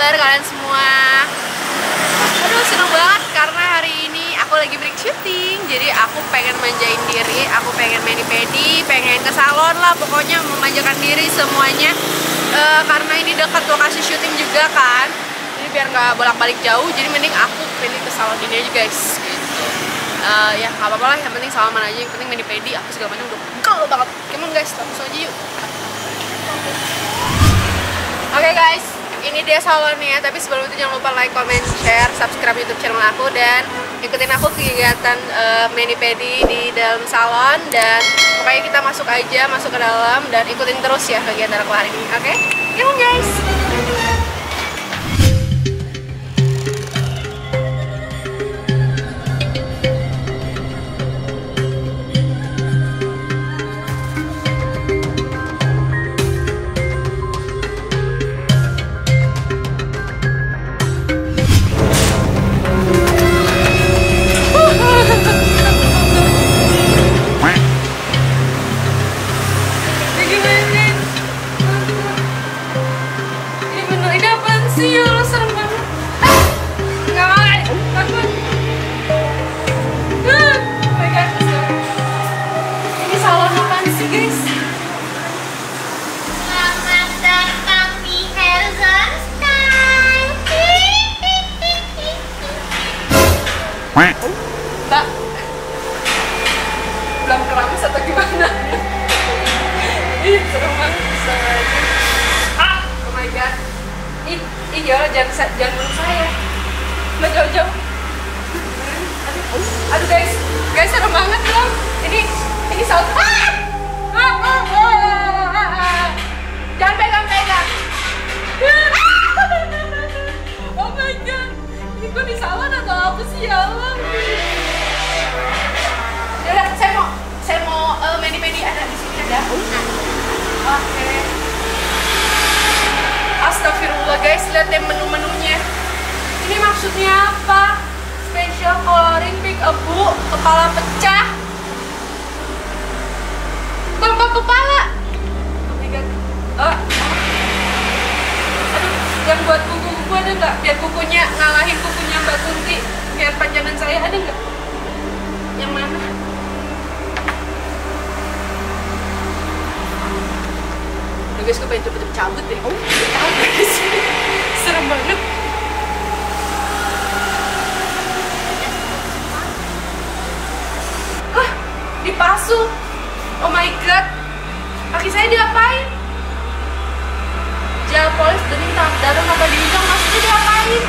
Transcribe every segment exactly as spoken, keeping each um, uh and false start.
kabar kalian semua? Aduh, seneng banget karena hari ini aku lagi break syuting. Jadi aku pengen manjain diri, aku pengen mani-pedi, pengen ke salon lah, pokoknya memanjakan diri semuanya. uh, Karena ini dekat lokasi syuting juga kan, jadi biar nggak bolak-balik jauh, jadi mending aku pilih ke salon ini aja guys gitu. uh, Ya nggak apa-apa lah, yang penting salaman aja, yang penting mani-pedi, aku segala macam udah pegel banget. Come on guys, langsung aja yuk. Oke okay guys, ini dia salonnya. Tapi sebelum itu jangan lupa like, comment, share, subscribe YouTube channel aku, dan ikutin aku kegiatan uh, mani-pedi di dalam salon. Dan pokoknya kita masuk aja, masuk ke dalam, dan ikutin terus ya kegiatan aku hari ini. Oke, okay? Come on guys. Mbak, belum keramas atau gimana? Ih, serem banget. Ah, oh my god. Ih, ih ya, jangan jangan bunuh saya. Mbak, jauh-jauh. Aduh, aduh guys, guys serem banget dong. Ini, ini saut. Ah! Ah, ah, ah, ah, ah. Jangan pegang-pegang. Oh my god, ini gue di salon atau apa sih ya Allah? Yaudah, saya mau, saya mau uh, mani-pedi ada di sini ada. Oke. Okay. Astagfirullah guys, lihat deh menu-menunya. Ini maksudnya apa? Special coloring big abu, kepala pecah, tanpa kepala. Oh my god. Oh. Aduh, yang buat kuku-kuku ada nggak? Biar kukunya ngalahin kukunya Mbak Kunti, biar panjangan saya ada nggak? Yang mana? Udah guys, gue pengen cepet-cepet cabut deh. Oh, cabut guys. Serem banget. Hah? Dipasu? Oh my god. Kaki saya diapain? Gel polis dari darah apa diinjak, maksudnya diapain?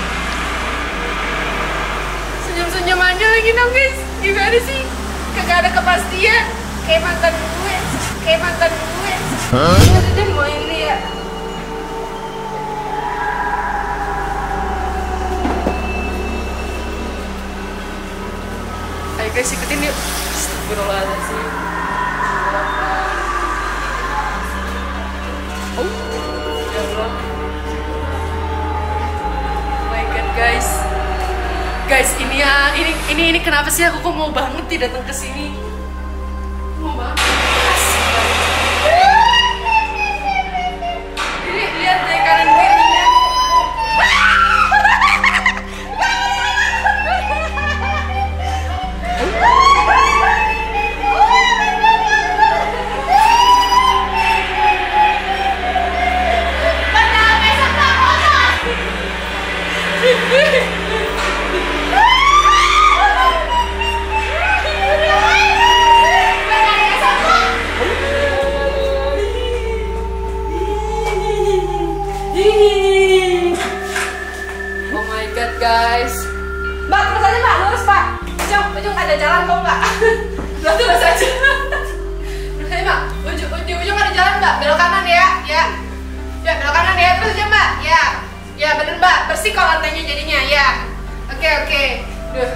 Senyum-senyum aja lagi dong guys. Gimana sih? Kagak ada kepastian. Kayak mantan gue, kayak mantan gue. Huh? Udah deh mau ini ya. Ayo guys, ikutin yuk. Astagfirullahaladzim. Oh, ya Allah. Oh my god guys. Guys, ini ya, ini ini ini kenapa sih aku kok mau banget nih datang ke sini? Mau banget. Asik banget. Ini lihat deh kanan kirinya. Guys, Mbak, terus aja Mbak, lurus Pak. Ujung, ujung ada jalan kok Mbak. Mbak, terus aja. Terus aja Mbak, ujung, ujung, ujung ada jalan Mbak. Belok kanan ya, ya. Ya, belok kanan ya, terus aja Mbak. Ya, ya bener Mbak, bersih kok lantainya jadinya, ya. Oke, oke. Duh.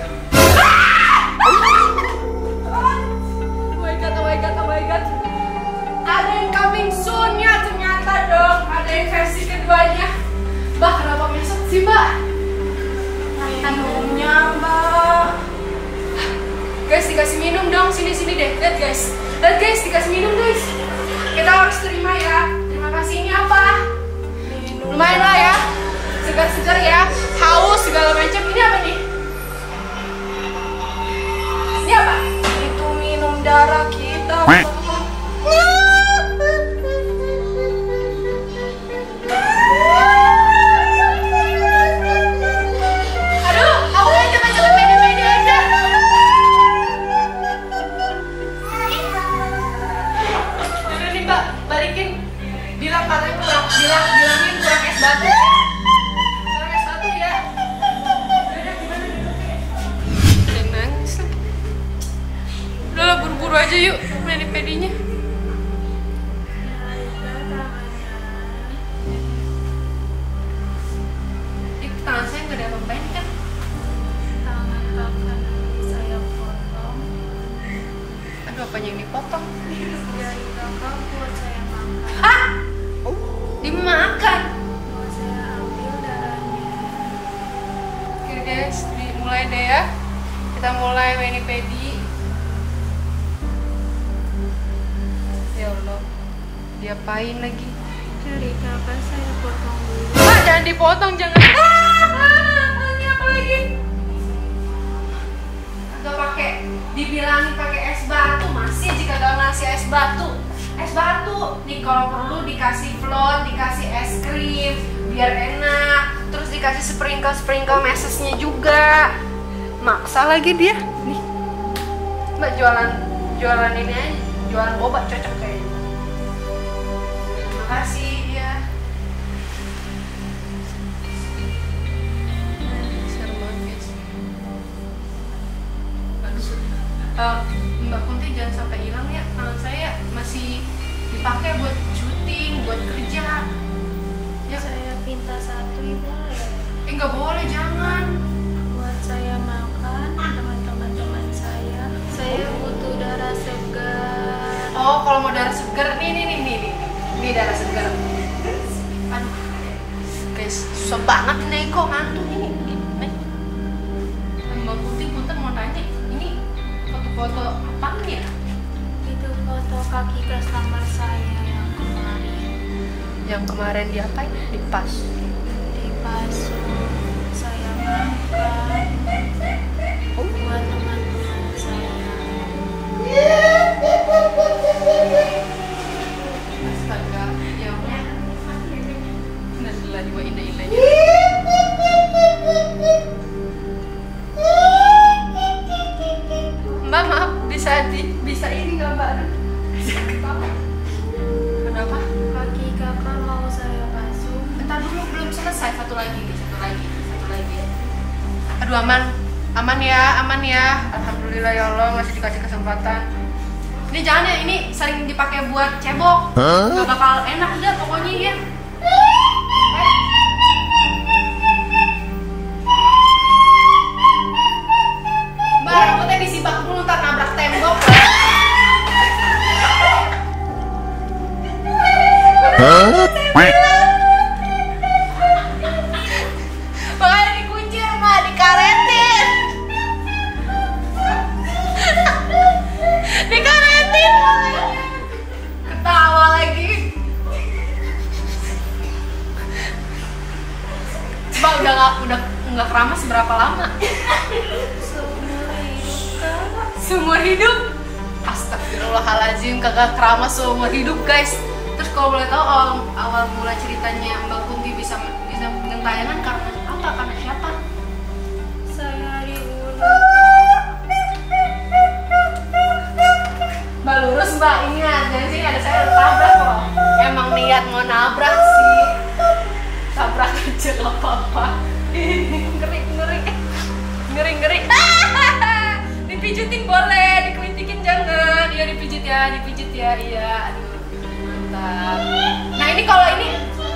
Oh my god, oh my god, oh my god. Ada yang coming soon ya ternyata dong. Ada yang versi keduanya. Mbak, kenapa mesot sih Mbak? Minumnya Mbak. Guys, dikasih minum dong, sini-sini deh. Lihat guys, lihat guys, dikasih minum guys. Kita harus terima ya. Terima kasihnya apa? Minum. Lumayan lah ya. Segar apanya yang dipotong? Jahit kakak buat saya makan. Hah? Dimakan? Mau saya ambil darahnya. Oke guys, dimulai deh ya. Kita mulai mani pedi. Ya Allah, diapain lagi? Jari kakak saya potong dulu. Ah, jangan dipotong, jangan. Ah, ini apa lagi? Agak pakai, dibilangin pakai es batu, masih jika gak ngasih es batu. Es batu, nih kalau perlu dikasih float, dikasih es krim, biar enak. Terus dikasih sprinkle-sprinkle mesesnya juga. Maksa lagi dia. Nih, Mbak jualan, jualan ini aja, jualan boba cocok kayaknya. Makasih ya. Seru banget guys. Aduh. Uh, Mbak Kunti jangan sampai hilang ya, tangan saya masih dipakai buat syuting, buat kerja. Ya. Saya minta satu ibu ya. Eh nggak boleh, jangan. Buat saya makan teman-teman teman saya. Saya butuh darah segar. Oh, kalau mau darah segar, nih nih nih nih nih, nih darah segar. Aduh, guys, susah banget nih kok ngantuk ini. Nih, Mbak Kunti punten mau nanya, ini foto-foto apa ya? Itu foto kaki customer saya yang kemarin. Yang kemarin diapain? Dipas. Dipasung saya makan buat teman-teman saya. Astaga, ya Allah. Innalillahi wa inna ilaihi. Mbak maaf, bisa di bisa ini nggak Mbak? Kenapa? Kaki kakak mau saya basuh. Bentar dulu, belum selesai. Satu lagi, satu lagi, satu lagi. Aduh, aman, aman ya, aman ya. Alhamdulillah ya Allah, masih dikasih kesempatan. Ini jangan ya, ini sering dipakai buat cebok. Gak bakal enak udah pokoknya ya. Mbak, rambutnya disibak dulu, ntar nabrak tembok. Makanya dikunci rumah, dikaretin. Dikaretin. Ketawa lagi. Mbak udah nggak udah nggak keramas berapa lama? Seumur hidup kakak. Seumur hidup. Astagfirullahaladzim, kagak keramas seumur hidup guys. Terus kalau boleh tahu awal, awal mula ceritanya Mbak Kunti bisa bisa gentayangan karena apa? Karena siapa? Saya diurut. Mbak lurus Mbak, ingat jangan sini ada saya tabrak loh. Emang niat mau nabrak sih. Tabrak aja gak apa-apa. Ngeri ngeri ngeri ngeri. Dipijitin boleh, dikelintikin jangan. Iya dipijit ya, dipijit ya, iya. Aduh. Mantap. Nah ini kalau ini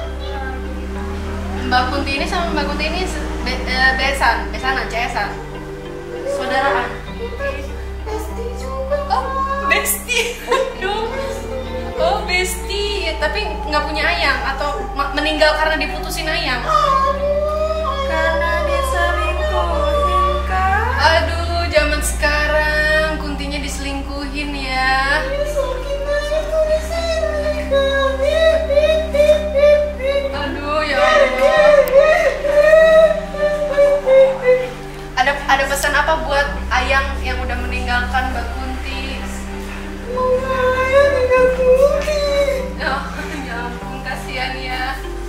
Mbak Kunti ini sama Mbak Kunti ini be, e, besan, besanan, cesan, saudaraan. Pasti juga. Oh, bestie. Aduh. Oh, bestie. Tapi nggak punya ayang atau meninggal karena diputusin ayang? Karena diselingkuhin kak. Aduh, zaman sekarang Kuntinya diselingkuhin ya. Aduh ya Allah. Ada ada pesan apa buat ayang yang udah meninggalkan Mbak Kunti? Oh, ya ampun, kasihan ya.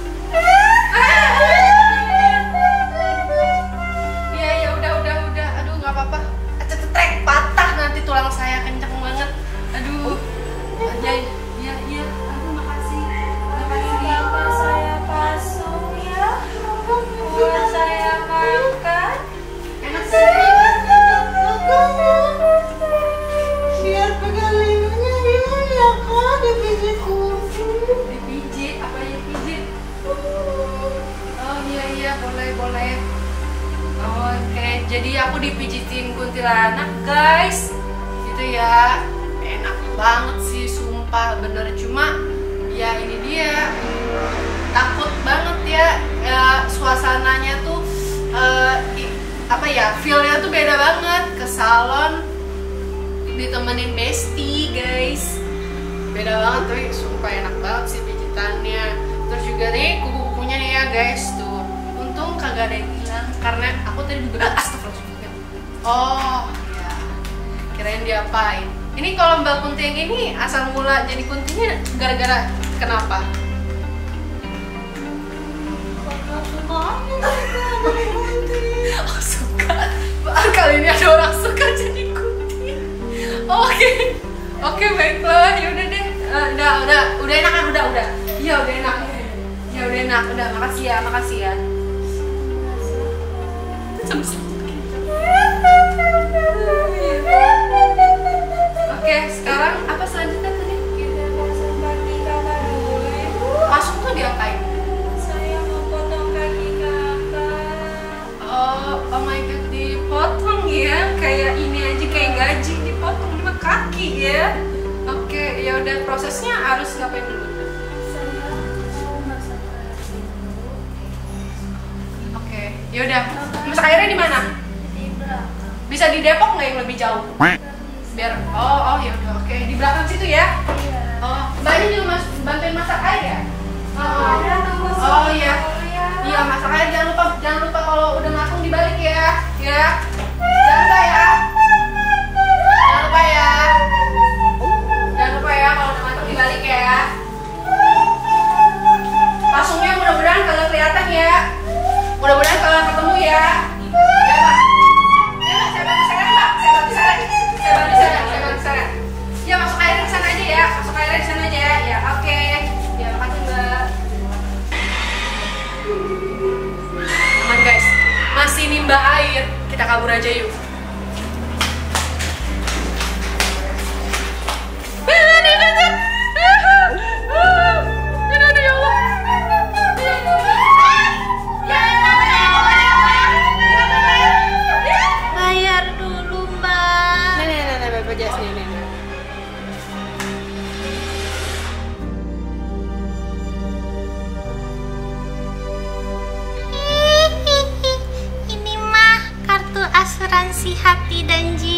Ya ya udah udah udah. Aduh nggak apa-apa. Cetetrek patah nanti tulang saya kenceng banget. Aduh. Ya ya ya. Aduh makasih. Makasih. Bapak saya pasung ya. Buat saya makan. Enak sih. Biar pegalingannya gimana ya kak? Dipijit kursi. Dipijit, apa yang pijit? Oh iya iya, boleh boleh. Oke, jadi aku dipijitin kuntilanak guys, gitu ya. enak banget sih, sumpah bener. Cuma ya ini dia, takut banget ya, ya suasananya tuh uh, i- apa ya, feelnya tuh beda banget ke salon ditemenin bestie guys. Beda banget tuh, sumpah enak banget sih pijitannya. Terus juga nih kuku-kukunya nih ya guys tuh, untung kagak ada yang hilang karena aku tadi juga astagfirullah. Oh ya, kirain diapain. Ini kalau Mbak Kunti yang ini asal mula jadi kuntinya gara-gara kenapa? Oh suka. Kali ini ada orang suka jadi kunti. Oke, oke baiklah. Ya udah deh. Eh, udah, udah, udah enak kan? Udah, udah. Iya udah enak. Ya udah enak. Udah, makasih ya, makasih ya. Oke, sekarang apa selanjutnya tadi? Kita langsung kaki kakak dulu ya. Masuk tuh diapain? Saya mau potong kaki kakak. Oh, oh my god, dipotong ya, kayak ini aja, kayak gaji dipotong lima kaki ya. Oke, ya udah, prosesnya harus ngapain dulu? Saya mau masak air dulu. Oke, ya udah. Masak airnya di mana? Di belakang. Bisa di Depok nggak yang lebih jauh? Biar, oh, oh ya udah, oke, di belakang situ ya. Iya. Oh, mbaknya juga mas bantuin masak air ya? Oh, Ada tunggu oh iya. ya. Iya, masak air, jangan lupa, jangan lupa kalau udah matang dibalik ya, ya. Jangan lupa ya. Jangan lupa ya. Jangan lupa ya kalau udah matang dibalik ya. Pasungnya mudah-mudahan kagak kelihatan ya. Mudah-mudahan kagak ketemu ya. Ya Pak. Ya Pak, saya bantu seret Pak. Saya bantu seret. Saya bantu seret. Saya bantu seret. Ya masuk airnya di sana aja ya. Masuk airnya di sana aja ya. Ya oke. Ya makasih Mbak. Aman guys, masih nimba air, kita kabur aja yuk. Bayar dulu, Mbak. Nih, nih, nih, nih, Bapak Jas, nih, nih, nih. Ini mah kartu asuransi hati dan jiwa.